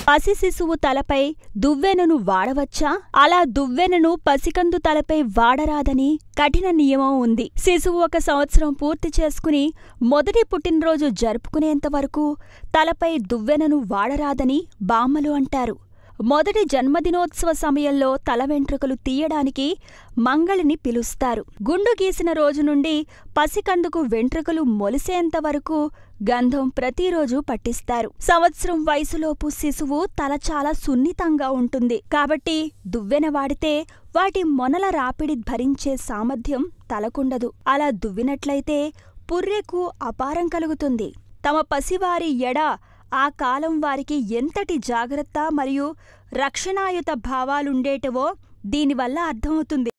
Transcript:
పసి శిశువు తలపై దువ్వెనను వాడవచ్చా? అలా దువ్వెనను పసికందు తలపై వాడరాదని కఠిన నియమం ఉంది. శిశువు 1 సంవత్సరం పూర్తి చేసుకుని మొదటి పుట్టినరోజు జరుపుకునేంతవరకు తలపై దువ్వెనను వాడరాదని బామ్మలు అంటారు. మొదటి జన్మదినోత్సవ సమయంలో తల వెంట్రుకలు తీయడానికి మంగళిని పిలుస్తారు. గుండు గీసిన రోజు నుండి పసికందుకు వెంట్రుకలు మొలిసేంతవరకు గంధం ప్రతిరోజు పట్టిస్తారు. సంవత్సరం వయసులోపు శిశువు తల చాలా సున్నితంగా ఉంటుంది కాబట్టి దువ్వెన వాడితే వాటి మొనల రాపిడి భరించే సామర్థ్యం తలకుండదు. అలా దువ్వినట్లయితే పుర్రెకు అపారం కలుగుతుంది. తమ పసివారి ఎడ ఆ కాలం వారికి ఎంతటి జాగ్రత్త మరియు రక్షణాయుత భావాలుండేటవో దీనివల్ల అర్థమవుతుంది.